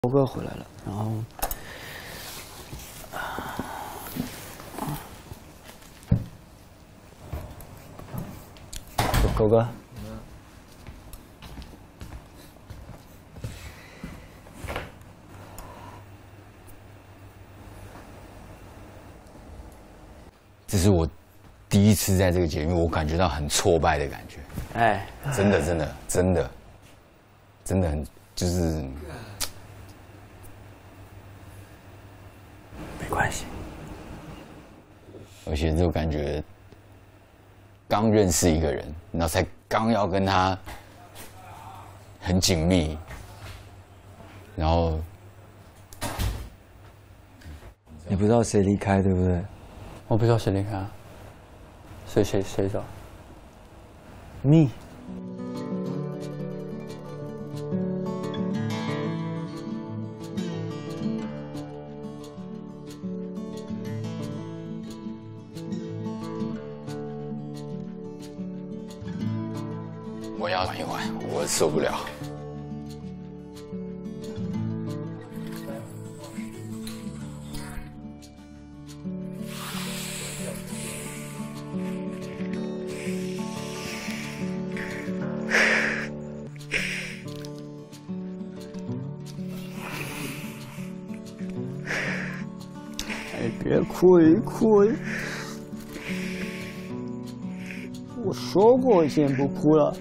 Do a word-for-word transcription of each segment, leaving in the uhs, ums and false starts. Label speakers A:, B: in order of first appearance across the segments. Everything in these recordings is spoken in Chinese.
A: 狗哥回来了，然后，狗哥，
B: 这是我第一次在这个节目，我感觉到很挫败的感觉。
A: 哎，
B: 真的，真的，真的，真的很就是。
A: 没关系，
B: 而且这种感觉，刚认识一个人，然后才刚要跟他很紧密，然后
C: 你不知道谁离开，对不对？
A: 我不知道谁离开啊，谁谁谁走
C: me。
B: 我要玩一玩，我受不了。
A: 哎，别哭一哭，我说过先不哭了。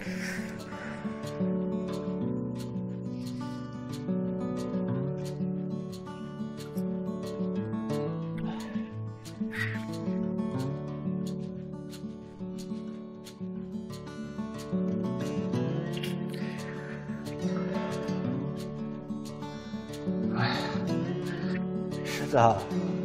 C: 石子，